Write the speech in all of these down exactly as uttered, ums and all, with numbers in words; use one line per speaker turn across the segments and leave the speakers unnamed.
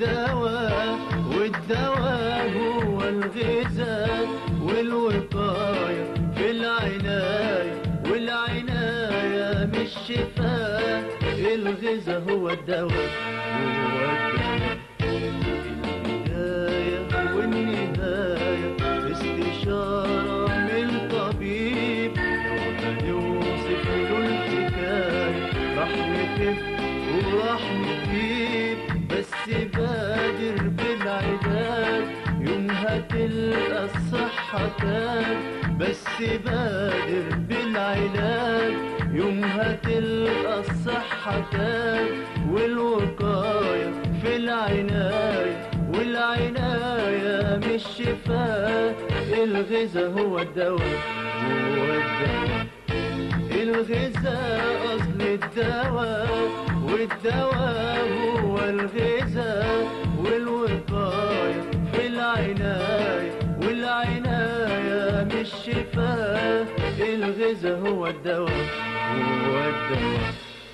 الدواء، والدواء هو الغذاء، والوقاية في العناية، والعناية مش شفاء. الغذاء هو الدواء، هو الدواء. البداية والنهاية استشارة من طبيب، يوصف له الحكاية راح نخف وراح نجيب. بس بادر بالعلاج يومها تلقى الصحة تاج. بس بادر بالعلاج يومها تلقى الصحة تاج. والوقاية في العناية، والعناية مش شفاء. الغذاء هو الدواء، هو الدواء. الغذاء أصل الدواء، والدواء هو الغذاء، والوقاية في العناية، والعناية مش شفاء. الغذاء هو الدواء، هو الدواء.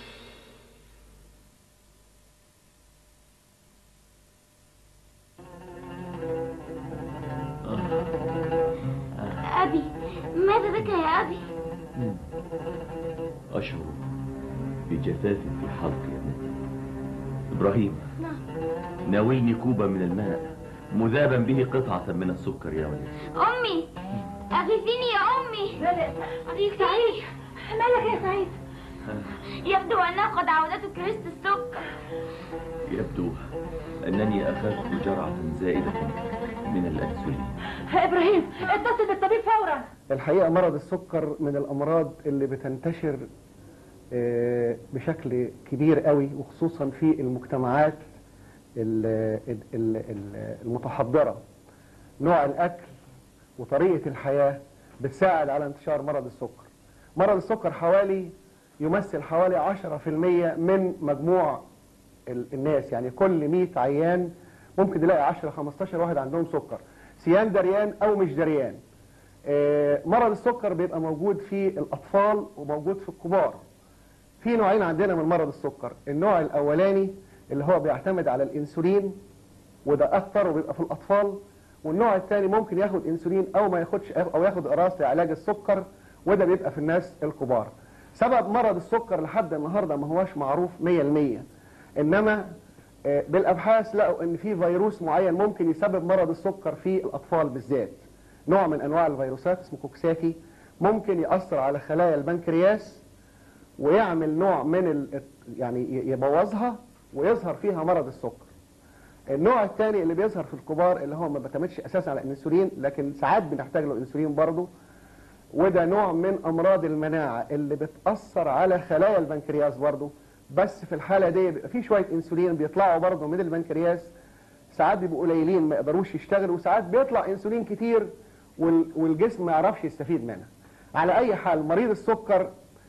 أبي، ماذا بك يا أبي؟
أشعر بجفاف في حلقي يا ابنتي. إبراهيم،
نعم.
ناولني كوبا من الماء مذابا به قطعة من السكر يا ولدي.
أمي، أغثيني يا أمي. لا لا سعيد، مالك يا سعيد؟ يبدو أنه قد عودته كريست السكر.
يبدو أنني أخذت جرعة زائدة من الأنسولين.
إبراهيم، اتصل بالطبيب فورا.
الحقيقة مرض السكر من الأمراض اللي بتنتشر بشكل كبير قوي، وخصوصا في المجتمعات المتحضرة. نوع الأكل وطريقة الحياة بتساعد على انتشار مرض السكر. مرض السكر حوالي يمثل حوالي عشرة في المية من مجموع الناس، يعني كل مئة عيان ممكن تلاقي عشرة خمستاشر واحد عندهم سكر، سيان دريان أو مش دريان. مرض السكر بيبقى موجود في الأطفال وموجود في الكبار. في نوعين عندنا من مرض السكر. النوع الأولاني اللي هو بيعتمد على الإنسولين، وده أكتر وبيبقى في الأطفال. والنوع الثاني ممكن ياخد إنسولين أو ما ياخدش، أو ياخد قراص لعلاج السكر، وده بيبقى في الناس الكبار. سبب مرض السكر لحد النهاردة ما هواش معروف مية المية، إنما بالأبحاث لقوا إن في فيروس معين ممكن يسبب مرض السكر في الأطفال بالذات. نوع من أنواع الفيروسات اسمه كوكساكي ممكن يأثر على خلايا البنكرياس ويعمل نوع من ال... يعني يبوظها ويظهر فيها مرض السكر. النوع الثاني اللي بيظهر في الكبار اللي هو ما بيعتمدش اساسا على الانسولين، لكن ساعات بنحتاج له انسولين برضه، وده نوع من امراض المناعه اللي بتاثر على خلايا البنكرياس برضه. بس في الحاله دي بيبقى في شويه انسولين بيطلعوا برضه من البنكرياس، ساعات بيبقوا قليلين ما يقدروش يشتغلوا، وساعات بيطلع انسولين كتير والجسم ما يعرفش يستفيد منها. على اي حال مريض السكر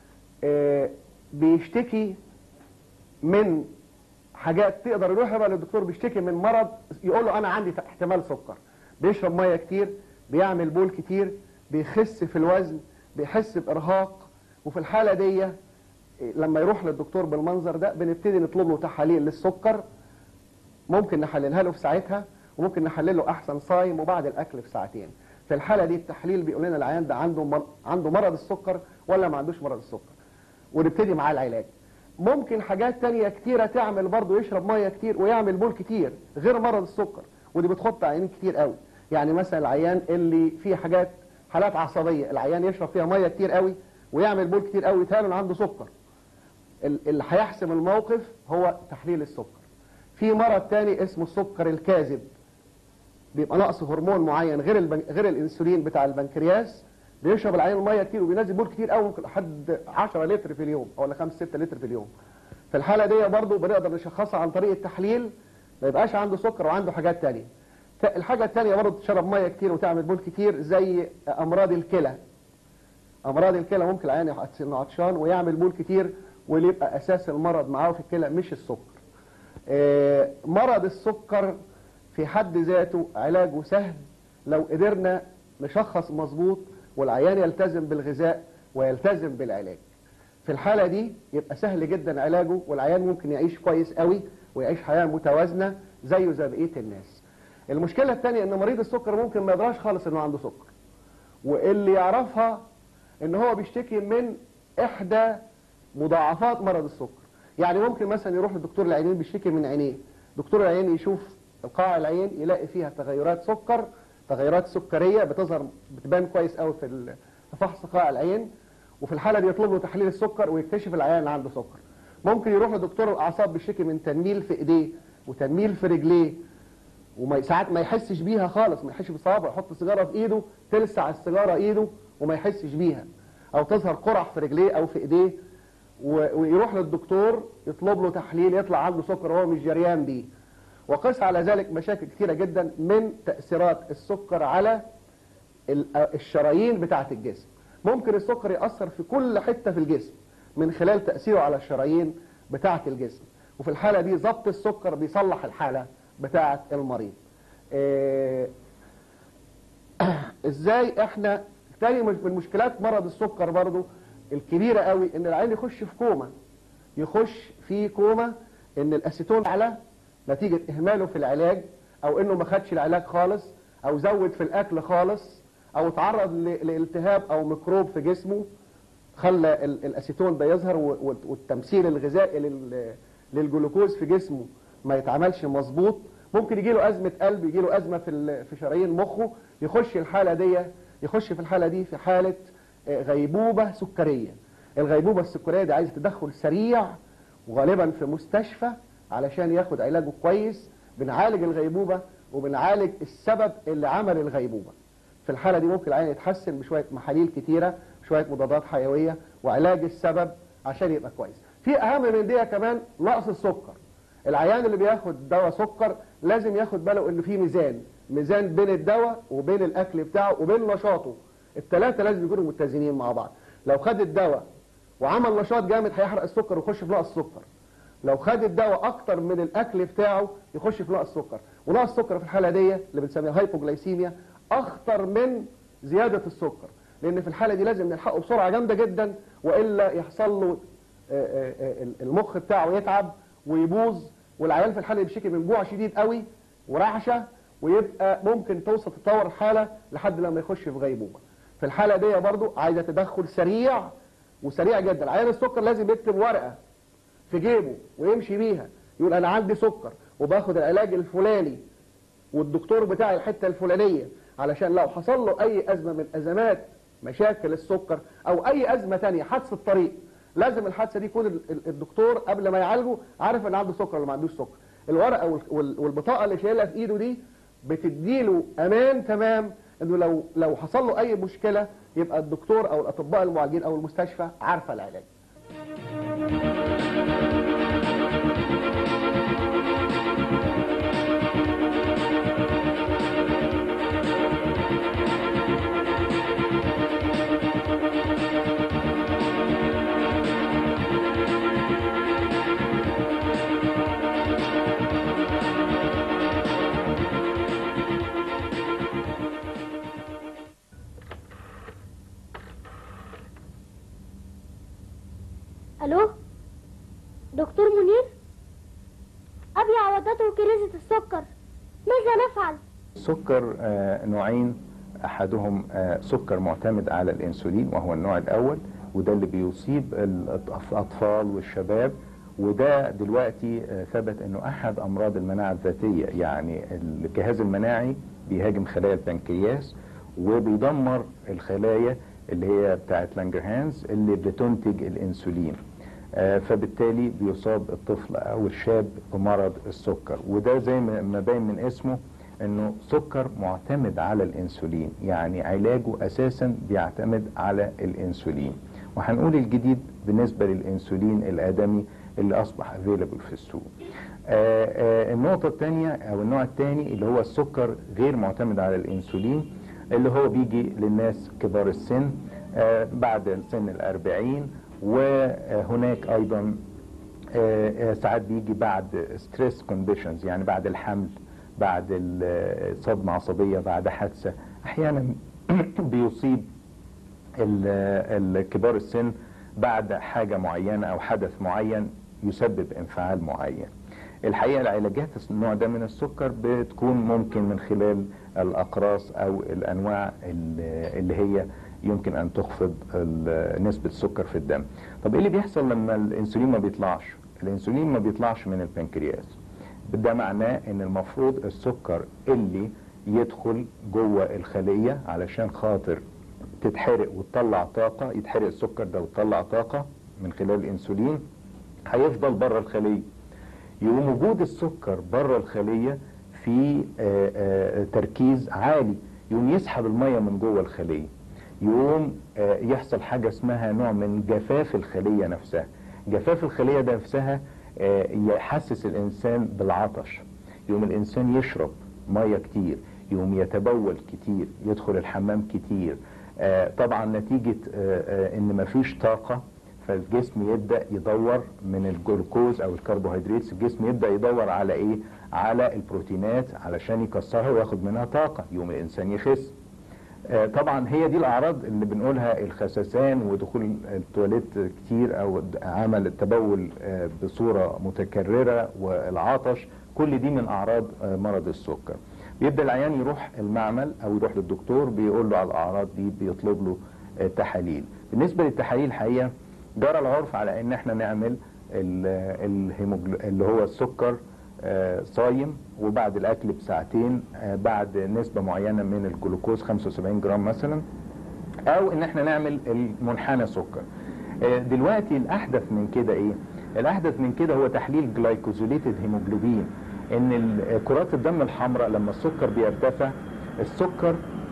بيشتكي من حاجات تقدر يروح يبقى للدكتور بيشتكي من مرض يقول له انا عندي احتمال سكر. بيشرب ميه كتير، بيعمل بول كتير، بيخس في الوزن، بيحس بارهاق. وفي الحاله دي لما يروح للدكتور بالمنظر ده بنبتدي نطلب له تحاليل للسكر، ممكن نحللها له في ساعتها، وممكن نحلل له احسن صايم وبعد الاكل بساعتين. في الحاله دي التحليل بيقول لنا العيان ده عنده عنده مرض السكر ولا ما عندوش مرض السكر، ونبتدي معاه العلاج. ممكن حاجات تانية كتيرة تعمل برضه يشرب مية كتير ويعمل بول كتير غير مرض السكر، ودي بتخط عيانين كتير قوي. يعني مثلا العيان اللي فيه حاجات حالات عصبية، العيان يشرب فيها مية كتير قوي ويعمل بول كتير قوي يتهيأ له عنده سكر. اللي هيحسم الموقف هو تحليل السكر. في مرض تاني اسمه السكر الكاذب، بيبقى نقص هرمون معين غير البن... غير الانسولين بتاع البنكرياس. بيشرب العيان الميه كتير وبينزل بول كتير قوي، ممكن لحد عشرة لتر في اليوم او خمسة ستة لتر في اليوم. في الحاله دي برضه بنقدر نشخصها عن طريق التحليل، ما يبقاش عنده سكر وعنده حاجات تانية. الحاجه الثانيه برضه تشرب ميه كتير وتعمل بول كتير زي امراض الكلى. امراض الكلى ممكن العيان يحس انه عطشان ويعمل بول كتير، واللي يبقى اساس المرض معاه في الكلى مش السكر. مرض السكر في حد ذاته علاجه سهل لو قدرنا نشخص مظبوط والعيان يلتزم بالغذاء ويلتزم بالعلاج. في الحالة دي يبقى سهل جدا علاجه، والعيان ممكن يعيش كويس قوي ويعيش حياة متوازنة زيه زي بقيه الناس. المشكله الثانيه ان مريض السكر ممكن ما يدراش خالص انه عنده سكر، واللي يعرفها ان هو بيشتكي من احدى مضاعفات مرض السكر. يعني ممكن مثلا يروح لدكتور العينين بيشتكي من عينيه، دكتور العينين يشوف قاع العين يلاقي فيها تغيرات سكر، تغيرات سكريه بتظهر بتبان كويس قوي في في فحص قاع العين، وفي الحاله دي يطلب له تحليل السكر ويكتشف العيان اللي عنده سكر. ممكن يروح لدكتور الاعصاب بيشتكي من تنميل في ايديه وتنميل في رجليه، وساعات ما يحسش بيها خالص، ما يحسش بصوابعه، يحط سيجاره في ايده تلسع السيجاره ايده وما يحسش بيها، او تظهر قرح في رجليه او في ايديه، ويروح للدكتور يطلب له تحليل يطلع عنده سكر وهو مش جريان بيه. وقس على ذلك مشاكل كثيره جدا من تاثيرات السكر على الشرايين بتاعه الجسم. ممكن السكر يأثر في كل حته في الجسم من خلال تأثيره على الشرايين بتاعه الجسم، وفي الحاله دي ضبط السكر بيصلح الحاله بتاعه المريض. إيه ازاي احنا تاني من مشكلات مرض السكر برضو الكبيره قوي ان العيان يخش في كوما، يخش في كوما ان الاسيتون اعلى نتيجه اهماله في العلاج، او انه ما خدش العلاج خالص، او زود في الاكل خالص، او تعرض لالتهاب او ميكروب في جسمه خلى الاسيتون ده يظهر، والتمثيل الغذائي للجلوكوز في جسمه ما يتعملش مظبوط. ممكن يجي له ازمه قلب، يجي له ازمه في في شرايين مخه، يخش الحاله دي يخش في الحاله دي في حاله غيبوبه سكريه. الغيبوبه السكريه دي عايزه تدخل سريع وغالبا في مستشفى علشان ياخد علاجه كويس. بنعالج الغيبوبه وبنعالج السبب اللي عمل الغيبوبه. في الحاله دي ممكن العيان يتحسن بشويه محاليل كتيره، شويه مضادات حيويه، وعلاج السبب عشان يبقى كويس. في اهم من دي كمان نقص السكر. العيان اللي بياخد دواء سكر لازم ياخد باله انه في ميزان، ميزان بين الدواء وبين الاكل بتاعه وبين نشاطه. الثلاثه لازم يكونوا متزنين مع بعض. لو خد الدواء وعمل نشاط جامد هيحرق السكر ويخش في نقص السكر. لو خد الدواء اكتر من الاكل بتاعه يخش في نقص السكر. ونقص السكر في الحاله دي اللي بنسميها هايبوجلايسيميا اخطر من زياده السكر، لان في الحاله دي لازم نلحقه بسرعه جامده جدا، والا يحصل له المخ بتاعه يتعب ويبوظ، والعيان في الحاله بيشتكي من جوع شديد قوي ورعشه، ويبقى ممكن توصل تطور الحاله لحد لما يخش في غيبوبه. في الحاله دي برضو عايزه تدخل سريع وسريع جدا. عيان السكر لازم يكتب ورقه في جيبه ويمشي بيها، يقول انا عندي سكر وباخد العلاج الفلاني والدكتور بتاعي الحته الفلانيه، علشان لو حصل له اي ازمه من ازمات مشاكل السكر او اي ازمه ثانيه، حادثه طريق، لازم الحادثه دي يكون الدكتور قبل ما يعالجه عارف ان عنده سكر ولا ما عندوش سكر. الورقه والبطاقه اللي شايلها في ايده دي بتديله امان تمام انه لو لو حصل له اي مشكله يبقى الدكتور او الاطباء المعالجين او المستشفى عارفه العلاج.
الو دكتور منير، ابي عوضته كريزة السكر، ماذا نفعل؟
السكر آه نوعين، احدهم آه سكر معتمد على الانسولين وهو النوع الاول، وده اللي بيصيب الاطفال والشباب، وده دلوقتي آه ثبت انه احد امراض المناعه الذاتيه. يعني الجهاز المناعي بيهاجم خلايا البنكرياس وبيدمر الخلايا اللي هي بتاعت لانجرهانز اللي بتنتج الانسولين، آه فبالتالي بيصاب الطفل او الشاب بمرض السكر. وده زي ما باين من اسمه انه سكر معتمد على الانسولين، يعني علاجه اساسا بيعتمد على الانسولين. وهنقول الجديد بالنسبه للانسولين الادمي اللي اصبح افيلبل في السوق. آه آه النقطه الثانيه او النوع الثاني اللي هو السكر غير معتمد على الانسولين، اللي هو بيجي للناس كبار السن آه بعد سن الأربعين، وهناك أيضا آه ساعات بيجي بعد ستريس كونديشنز، يعني بعد الحمل، بعد صدمة عصبية، بعد حادثة. أحيانا بيصيب الكبار السن بعد حاجة معينة أو حدث معين يسبب انفعال معين. الحقيقة العلاجات النوع ده من السكر بتكون ممكن من خلال الأقراص أو الأنواع اللي هي يمكن أن تخفض نسبة السكر في الدم. طب إيه اللي بيحصل لما الأنسولين ما بيطلعش؟ الأنسولين ما بيطلعش من البنكرياس. ده معناه إن المفروض السكر اللي يدخل جوه الخلية علشان خاطر تتحرق وتطلع طاقة، يتحرق السكر ده وتطلع طاقة من خلال الأنسولين، هيفضل بره الخلية. يقوم وجود السكر بره الخلية في آآ آآ تركيز عالي، يقوم يسحب المية من جوه الخلية، يقوم يحصل حاجة اسمها نوع من جفاف الخلية نفسها. جفاف الخلية ده نفسها يحسس الإنسان بالعطش، يقوم الإنسان يشرب مية كتير، يقوم يتبول كتير، يدخل الحمام كتير. طبعا نتيجة ان مفيش طاقة فالجسم يبدأ يدور من الجلوكوز او الكربوهيدرات، الجسم يبدأ يدور على ايه؟ على البروتينات علشان يكسرها وياخد منها طاقة، يقوم الانسان يخس. طبعا هي دي الاعراض اللي بنقولها، الخسسان ودخول التواليت كتير او عمل التبول بصورة متكررة والعطش، كل دي من اعراض مرض السكر. بيبدأ العيان يروح المعمل او يروح للدكتور بيقول له على الاعراض دي، بيطلب له تحاليل. بالنسبة للتحاليل الحقيقة جرى العرف على ان احنا نعمل اللي هو السكر صايم وبعد الاكل بساعتين بعد نسبة معينة من الجلوكوز خمسة وسبعين جرام مثلا، او ان احنا نعمل المنحنى سكر. دلوقتي الاحدث من كده ايه؟ الاحدث من كده هو تحليل جلايكوزوليتد هيموجلوبين، ان كرات الدم الحمراء لما السكر بيرتفع، السكر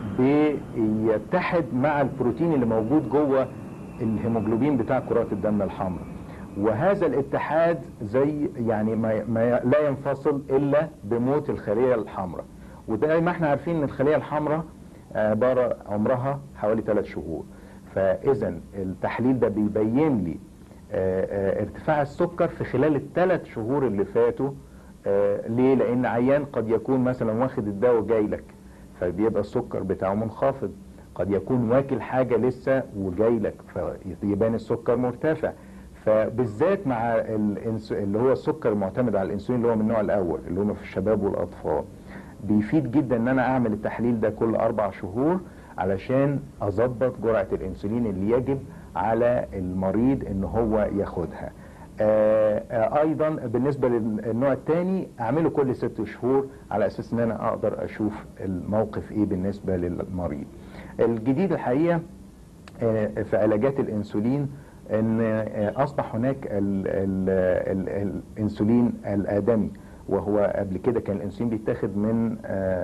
بيتحد مع البروتين اللي موجود جوه الهيموجلوبين بتاع كرات الدم الحمراء، وهذا الاتحاد زي يعني ما, ما لا ينفصل الا بموت الخلية الحمراء. وده ما احنا عارفين ان الخلية الحمراء عبارة عمرها حوالي ثلاث شهور، فاذا التحليل ده بيبين لي ارتفاع السكر في خلال الثلاث شهور اللي فاتوا. آه ليه؟ لان عيان قد يكون مثلا واخد الدواء جاي لك فبيبقى السكر بتاعه منخفض، قد يكون واكل حاجة لسه وجاي لك فيبان السكر مرتفع. فبالذات مع اللي هو السكر المعتمد على الانسولين اللي هو من النوع الاول اللي هم في الشباب والاطفال، بيفيد جدا ان انا اعمل التحليل ده كل اربع شهور علشان اظبط جرعة الانسولين اللي يجب على المريض ان هو ياخدها. آآ آآ ايضا بالنسبة للنوع الثاني اعمله كل ست شهور على اساس ان انا اقدر اشوف الموقف ايه بالنسبة للمريض. الجديد الحقيقة في علاجات الانسولين ان اصبح هناك ال ال ال الانسولين الادمي، وهو قبل كده كان الانسولين بيتاخد من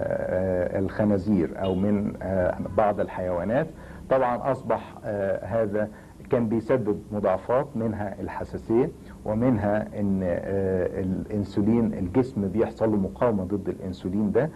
الخنازير او من بعض الحيوانات. طبعا اصبح هذا كان بيسبب مضاعفات، منها الحساسية ومنها ان الانسولين الجسم بيحصل له مقاومة ضد الانسولين ده.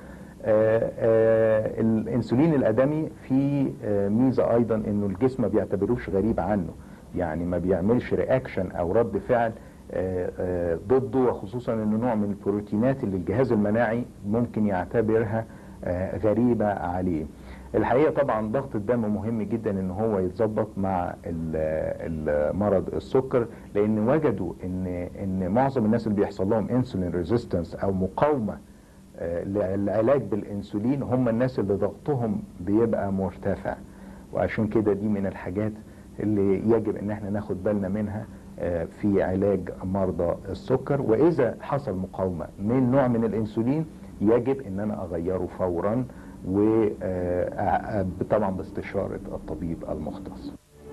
الانسولين الادمي فيه ميزة ايضا انه الجسم ما بيعتبروش غريب عنه، يعني ما بيعملش رياكشن او رد فعل ضده، وخصوصا انه نوع من البروتينات اللي الجهاز المناعي ممكن يعتبرها غريبة عليه. الحقيقة طبعا ضغط الدم مهم جدا ان هو يتظبط مع مرض السكر، لان وجدوا ان ان معظم الناس اللي بيحصل لهم انسولين ريزيستنس او مقاومة للعلاج بالانسولين هم الناس اللي ضغطهم بيبقى مرتفع. وعشان كده دي من الحاجات اللي يجب ان احنا ناخد بالنا منها في علاج مرضى السكر. واذا حصل مقاومة من نوع من الانسولين يجب ان انا اغيره فورا، وطبعا باستشارة الطبيب المختص.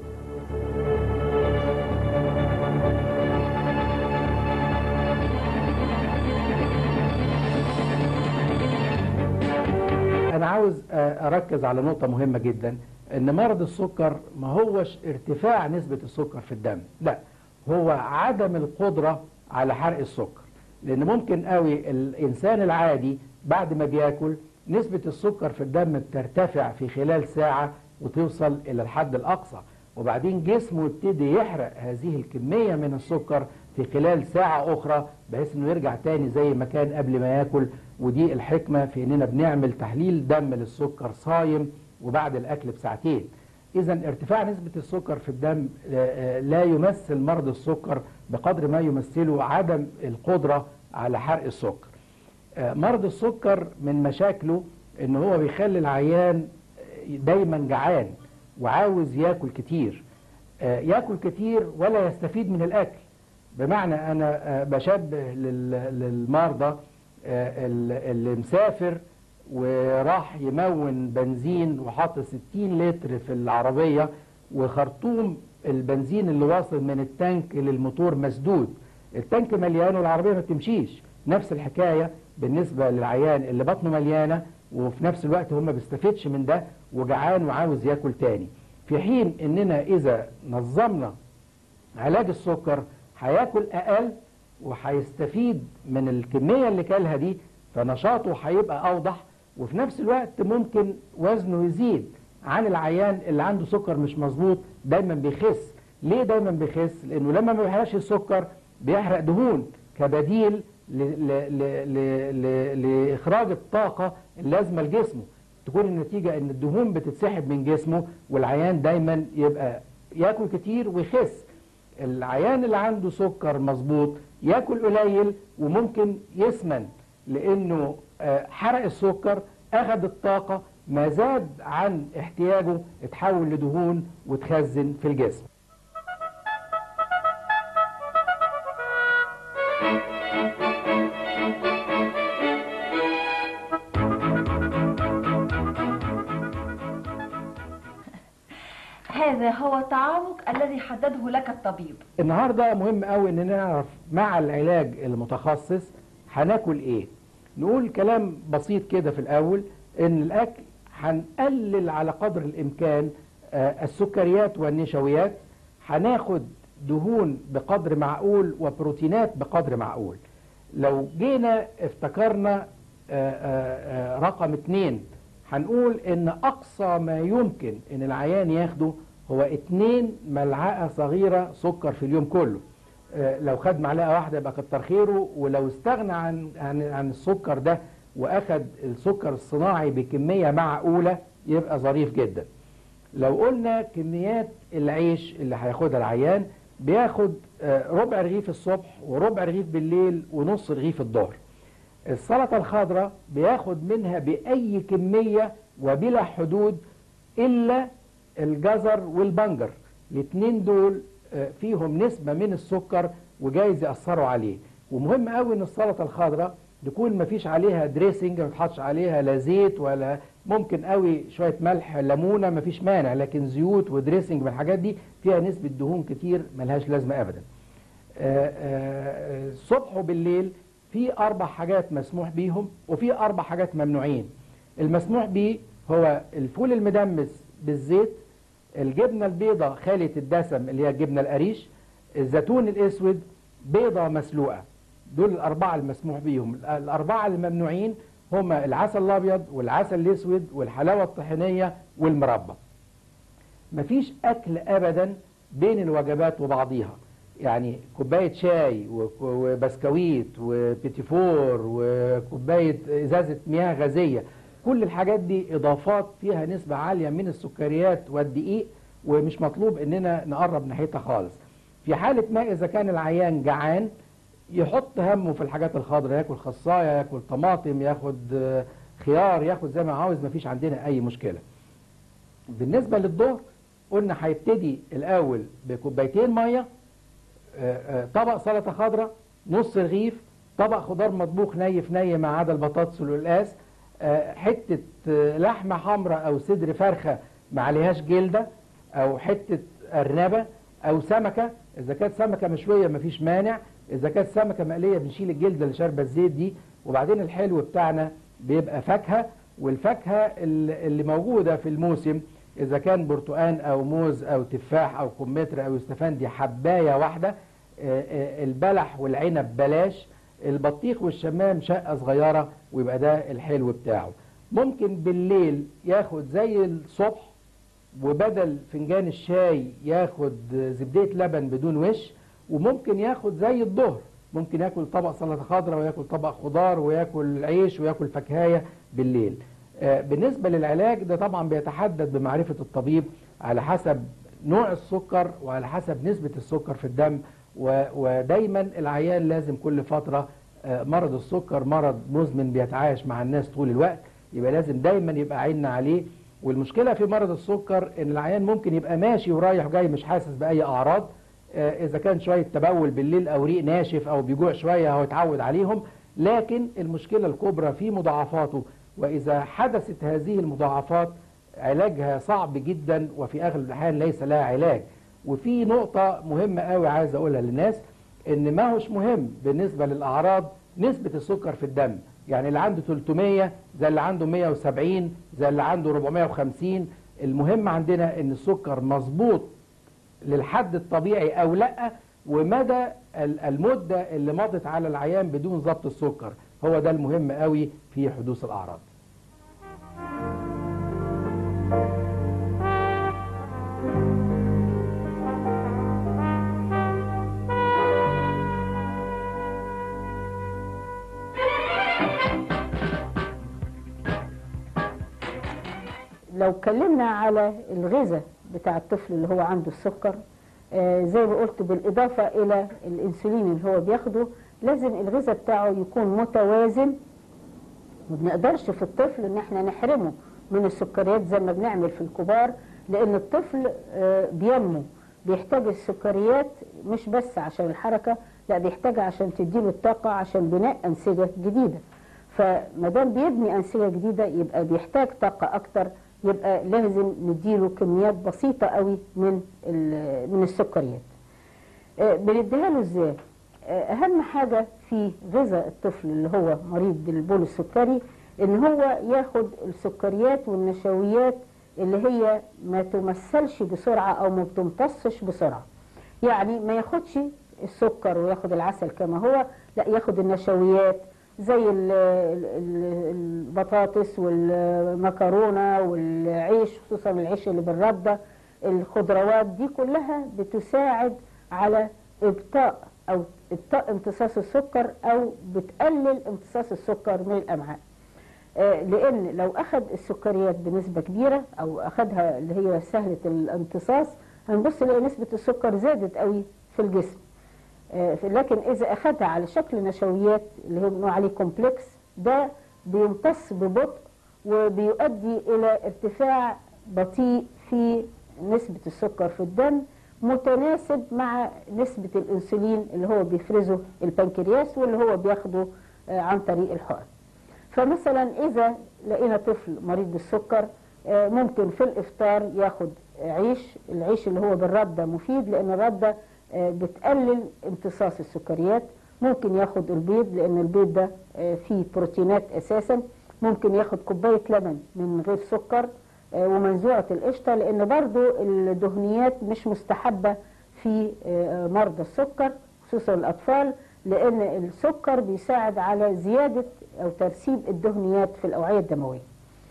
أنا عاوز أركز على نقطة مهمة جدا، إن مرض السكر ما هوش ارتفاع نسبة السكر في الدم، لا، هو عدم القدرة على حرق السكر. لأن ممكن قوي الإنسان العادي بعد ما بياكل نسبة السكر في الدم بترتفع في خلال ساعة وتوصل إلى الحد الأقصى، وبعدين جسمه يبتدي يحرق هذه الكمية من السكر في خلال ساعة أخرى بحيث إنه يرجع تاني زي ما كان قبل ما ياكل. ودي الحكمة في إننا بنعمل تحليل دم للسكر صايم وبعد الأكل بساعتين. إذا ارتفاع نسبة السكر في الدم لا يمثل مرض السكر بقدر ما يمثله عدم القدرة على حرق السكر. مرض السكر من مشاكله ان هو بيخلي العيان دايما جعان وعاوز ياكل كتير، ياكل كتير ولا يستفيد من الاكل. بمعنى انا بشبه للمرضى اللي مسافر وراح يمون بنزين وحط ستين لتر في العربية وخرطوم البنزين اللي واصل من التانك للموتور مسدود، التانك مليان والعربية ما بتمشيش. نفس الحكاية بالنسبة للعيان اللي بطنه مليانة وفي نفس الوقت هم ما بيستفدش من ده وجعان وعاوز ياكل تاني. في حين اننا اذا نظمنا علاج السكر هياكل اقل وهيستفيد من الكمية اللي كلها دي، فنشاطه هيبقى اوضح، وفي نفس الوقت ممكن وزنه يزيد عن العيان اللي عنده سكر مش مظبوط دايما بيخس. ليه دايما بيخس؟ لانه لما ما بيحرقش السكر بيحرق دهون كبديل لإخراج الطاقة اللازمة لجسمه، تكون النتيجة ان الدهون بتتسحب من جسمه والعيان دايما يبقى ياكل كتير ويخس. العيان اللي عنده سكر مظبوط ياكل قليل وممكن يسمن، لانه حرق السكر اخذ الطاقة ما زاد عن احتياجه اتحول لدهون وتخزن في الجسم.
هذا هو طعامك الذي حدده لك الطبيب.
النهاردة مهم قوي ان نعرف مع العلاج المتخصص هناكل ايه. نقول كلام بسيط كده في الاول، ان الاكل هنقلل على قدر الامكان السكريات والنشويات، هناخد دهون بقدر معقول وبروتينات بقدر معقول. لو جينا افتكرنا رقم اتنين هنقول ان اقصى ما يمكن ان العيان ياخده هو اتنين ملعقة صغيرة سكر في اليوم كله. لو خد معلقة واحدة يبقى كتر خيره، ولو استغنى عن, عن, عن السكر ده واخد السكر الصناعي بكمية معقولة يبقى ظريف جدا. لو قلنا كميات العيش اللي هياخدها العيان، بياخد ربع رغيف الصبح وربع رغيف بالليل ونص رغيف الظهر. السلطة الخضراء بياخد منها بأي كمية وبلا حدود إلا الجزر والبنجر، الاثنين دول فيهم نسبة من السكر وجايز يأثروا عليه. ومهم قوي ان السلطة الخضراء تكون مفيش عليها دريسنج، ما تحطش عليها لا زيت ولا ممكن قوي شوية ملح ليمونة مفيش مانع، لكن زيوت ودريسنج من الحاجات دي فيها نسبة دهون كتير ملهاش لازمة أبدا. الصبح وبالليل في أربع حاجات مسموح بيهم وفي أربع حاجات ممنوعين. المسموح بيه هو الفول المدمس بالزيت، الجبنة البيضة خالية الدسم اللي هي الجبنة القريش، الزيتون الأسود، بيضة مسلوقة. دول الأربعة المسموح بيهم. الأربعة الممنوعين هما العسل الأبيض والعسل الأسود والحلاوة الطحينية والمربى. مفيش أكل أبدا بين الوجبات وبعضيها، يعني كوباية شاي وبسكويت وبيتيفور وكوباية إزازة مياه غازية، كل الحاجات دي إضافات فيها نسبة عالية من السكريات والدقيق، ومش مطلوب إننا نقرب ناحيتها خالص. في حالة ما إذا كان العيان جعان يحط همه في الحاجات الخضراء، ياكل خصاية، ياكل طماطم، ياخد خيار، ياخد زي ما عاوز، مفيش عندنا أي مشكلة. بالنسبة للظهر قلنا هيبتدي الأول بكوبايتين مية، طبق سلطة خضراء، نص رغيف، طبق خضار مطبوخ ني في ني ما عدا البطاطس والقلقاس، حتة لحمة حمراء أو صدر فرخة ما عليهاش جلدة، أو حتة أرنبة أو سمكة. إذا كانت سمكة مشوية مفيش مانع، إذا كانت سمكة مقلية بنشيل الجلدة اللي شاربة الزيت دي. وبعدين الحلو بتاعنا بيبقى فاكهة، والفاكهة اللي موجودة في الموسم إذا كان برتقان أو موز أو تفاح أو كمثرى أو يستفندي حباية واحدة، البلح والعنب بلاش، البطيخ والشمام شقة صغيرة، ويبقى ده الحلو بتاعه. ممكن بالليل ياخد زي الصبح، وبدل فنجان الشاي ياخد زبدية لبن بدون وش، وممكن ياخد زي الظهر، ممكن ياكل طبق سلطة خضراء وياكل طبق خضار وياكل عيش وياكل فاكهية بالليل. بالنسبة للعلاج ده طبعا بيتحدد بمعرفة الطبيب على حسب نوع السكر وعلى حسب نسبة السكر في الدم، ودايما العيان لازم كل فترة مرض السكر مرض مزمن بيتعايش مع الناس طول الوقت، يبقى لازم دايما يبقى عيننا عليه. والمشكلة في مرض السكر ان العيان ممكن يبقى ماشي ورايح جاي مش حاسس بأي أعراض، اذا كان شوية تبول بالليل او ريق ناشف او بيجوع شوية هو اتعود عليهم، لكن المشكلة الكبرى في مضاعفاته، واذا حدثت هذه المضاعفات علاجها صعب جدا وفي اغلب الاحيان ليس لها علاج. وفي نقطة مهمة قوي عايز اقولها للناس، ان ما هوش مهم بالنسبة للاعراض نسبة السكر في الدم، يعني اللي عنده ثلاثمية زي اللي عنده مية وسبعين زي اللي عنده أربعمية وخمسين، المهم عندنا ان السكر مظبوط للحد الطبيعي او لا، ومدى المدة اللي مضت على العيان بدون ضبط السكر، هو ده المهم قوي في حدوث الاعراض.
لو اتكلمنا على الغذاء بتاع الطفل اللي هو عنده السكر، آه زي ما قلت بالإضافة إلى الإنسولين اللي هو بياخده، لازم الغذاء بتاعه يكون متوازن. ما بنقدرش في الطفل إن احنا نحرمه من السكريات زي ما بنعمل في الكبار، لأن الطفل آه بينمو، بيحتاج السكريات مش بس عشان الحركة، لا بيحتاجها عشان تديله الطاقة، عشان بناء أنسجة جديدة. فما دام بيبني أنسجة جديدة يبقى بيحتاج طاقة أكتر، يبقى لازم نديله كميات بسيطة قوي من من السكريات. بنديها له ازاي؟ اهم حاجة في غذاء الطفل اللي هو مريض بالبول السكري ان هو ياخد السكريات والنشويات اللي هي ما تمثلش بسرعة او ما بتمتصش بسرعة. يعني ما ياخدش السكر وياخد العسل كما هو، لا ياخد النشويات زي البطاطس والمكرونة والعيش، خصوصا العيش اللي بالردة، الخضروات دي كلها بتساعد على ابطاء او ابطاء امتصاص السكر او بتقلل امتصاص السكر من الامعاء. لان لو اخذ السكريات بنسبة كبيرة او اخذها اللي هي سهلة الامتصاص، هنبص نلاقي نسبة السكر زادت قوي في الجسم. لكن إذا أخذها على شكل نشويات اللي هو بنقول عليه كومبلكس، ده بيمتص ببطء وبيؤدي إلى ارتفاع بطيء في نسبة السكر في الدم، متناسب مع نسبة الأنسولين اللي هو بيفرزه البنكرياس واللي هو بياخده عن طريق الحقن. فمثلا إذا لقينا طفل مريض بالسكر، ممكن في الإفطار ياخد عيش، العيش اللي هو بالردة مفيد لأن الردة بتقلل امتصاص السكريات. ممكن ياخد البيض لأن البيض ده فيه بروتينات أساسا. ممكن ياخد كوباية لبن من غير سكر ومنزوعة القشطة، لأن برضو الدهنيات مش مستحبة في مرضى السكر خصوصا الأطفال، لأن السكر بيساعد على زيادة أو ترسيب الدهنيات في الأوعية الدموية.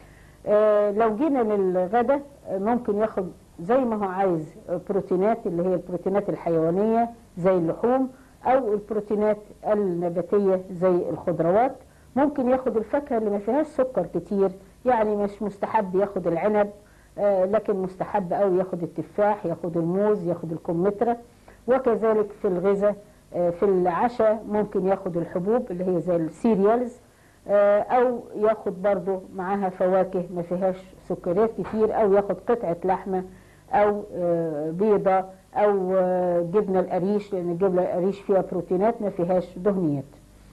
لو جينا للغدا ممكن ياخد زي ما هو عايز بروتينات اللي هي البروتينات الحيوانية زي اللحوم أو البروتينات النباتية زي الخضروات. ممكن ياخد الفاكهة اللي ما فيهاش سكر كتير، يعني مش مستحب ياخد العنب، آه لكن مستحب أو ياخد التفاح، ياخد الموز، ياخد الكمثرى. وكذلك في الغذاء آه في العشاء ممكن ياخد الحبوب اللي هي زي السيريالز، آه أو ياخد برضو معاها فواكه ما فيهاش سكريات كتير، أو ياخد قطعة لحمة أو آه بيضة أو آه جبنة القريش، لأن الجبنة القريش فيها بروتينات ما فيهاش دهنيات.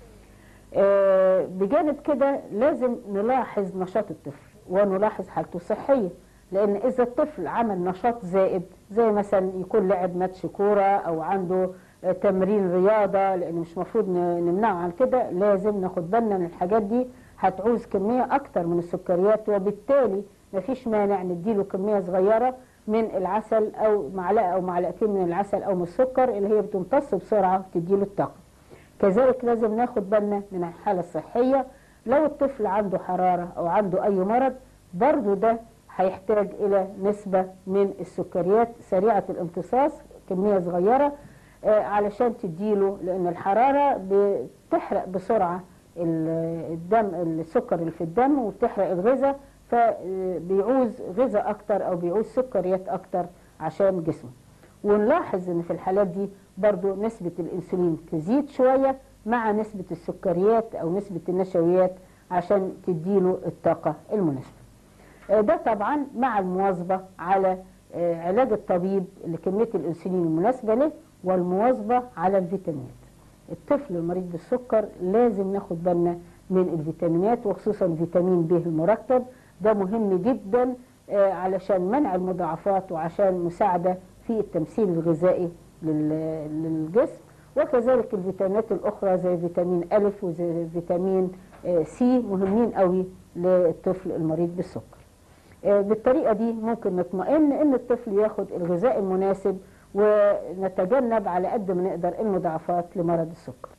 آه بجانب كده لازم نلاحظ نشاط الطفل ونلاحظ حالته الصحية، لأن إذا الطفل عمل نشاط زائد زي مثلا يكون لعب ماتش كورة أو عنده آه تمرين رياضة، لأن مش مفروض نمنعه عن كده، لازم ناخد بالنا من الحاجات دي، هتعوز كمية أكتر من السكريات، وبالتالي مفيش مانع نديله كمية صغيرة من العسل أو معلقة أو معلقتين من العسل أو من السكر اللي هي بتمتص بسرعة تديله الطاقة. كذلك لازم ناخد بالنا من الحالة الصحية، لو الطفل عنده حرارة أو عنده أي مرض برضو ده هيحتاج إلى نسبة من السكريات سريعة الامتصاص كمية صغيرة آه علشان تديله، لأن الحرارة بتحرق بسرعة الدم السكر اللي في الدم وبتحرق الغذاء، فبيعوز غذاء أكتر أو بيعوز سكريات أكتر عشان جسمه. ونلاحظ ان في الحالات دي برضو نسبة الانسولين تزيد شوية مع نسبة السكريات أو نسبة النشويات عشان تديله الطاقة المناسبة. ده طبعا مع المواظبة على علاج الطبيب لكمية الأنسولين المناسبة له والمواظبة على الفيتامينات. الطفل المريض بالسكر لازم ناخد بالنا من الفيتامينات وخصوصا فيتامين ب المركب، ده مهم جدا علشان منع المضاعفات وعشان مساعدة في التمثيل الغذائي للجسم، وكذلك الفيتامينات الأخرى زي فيتامين أ وزي فيتامين سي مهمين قوي للطفل المريض بالسكر. بالطريقة دي ممكن نطمئن ان الطفل ياخد الغذاء المناسب ونتجنب على قد ما نقدر المضاعفات لمرض السكر.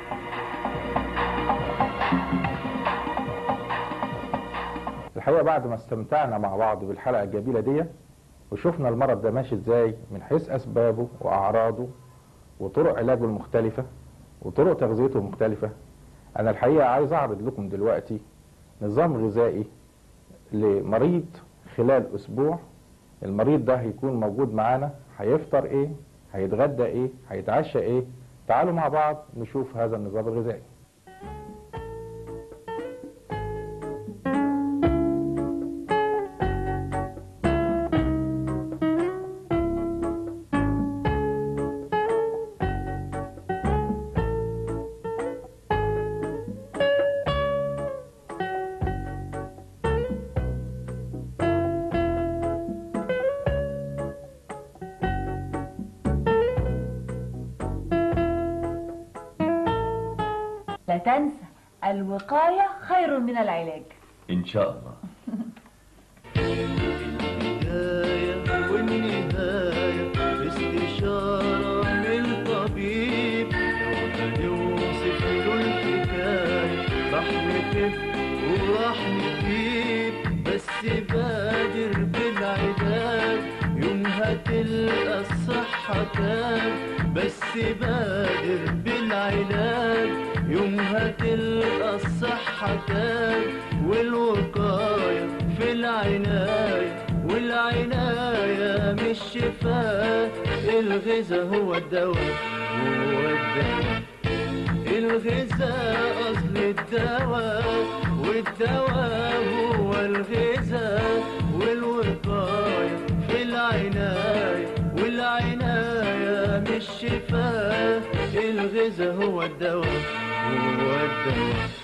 الحقيقة بعد ما استمتعنا مع بعض بالحلقة الجميلة دي وشفنا المرض ده ماشي ازاي من حيث اسبابه واعراضه وطرق علاجه المختلفة وطرق تغذيته المختلفة، انا الحقيقة عايز اعرض لكم دلوقتي نظام غذائي لمريض خلال اسبوع. المريض ده هيكون موجود معانا، هيفطر ايه، هيتغدى ايه، هيتعشى ايه. تعالوا مع بعض نشوف هذا النظام الغذائي.
لا تنسى الوقاية خير من العلاج
إن شاء الله.
البداية والنهاية استشارة من طبيب، يوصف له الحكاية راح نخف وراح نجيب، بس بادر بالعلاج يومها تلقى الصحة تاج، بس بادر بالعلاج يومها تلقى الصحة تاج، والوقاية في العناية والعناية مش شفاء، الغذاء هو الدواء هو الدواء، الغذاء أصل الدواء والدواء هو الغذاء، والوقاية في العناية والعناية مش شفاء، الغذاء هو الدواء هو الدواء.